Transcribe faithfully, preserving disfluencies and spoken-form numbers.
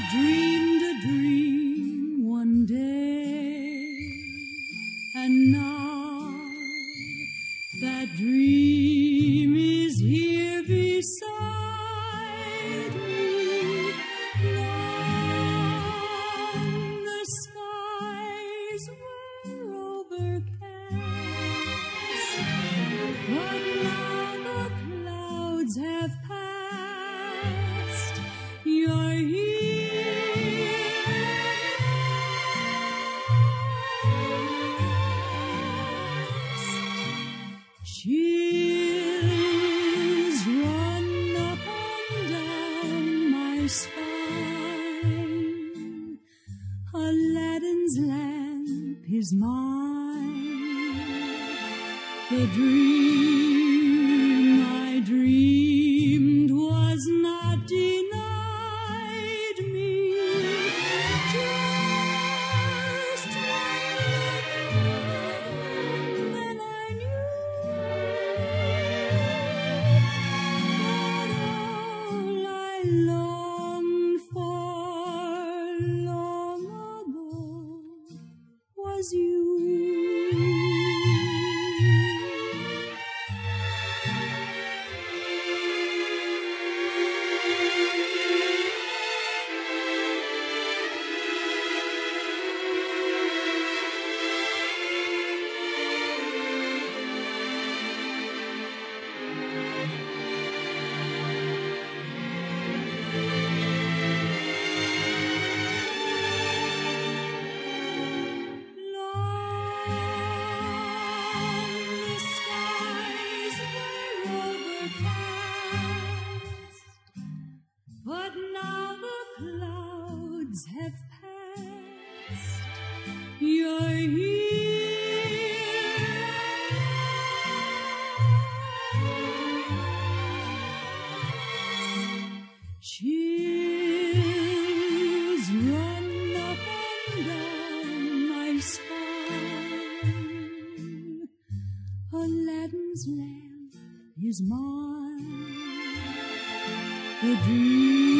dreamed a dream one day, and now that dream is here beside me. Long the skies were overcast, but now the clouds have passed. You're here. Chills run up and down my spine. Aladdin's lamp is mine. The dream I dreamed was not denied me. Just when I knew that all I longed for long ago was you. But now the clouds have passed. You're here. Chills run up and down my spine. Aladdin's lamp is mine. The dream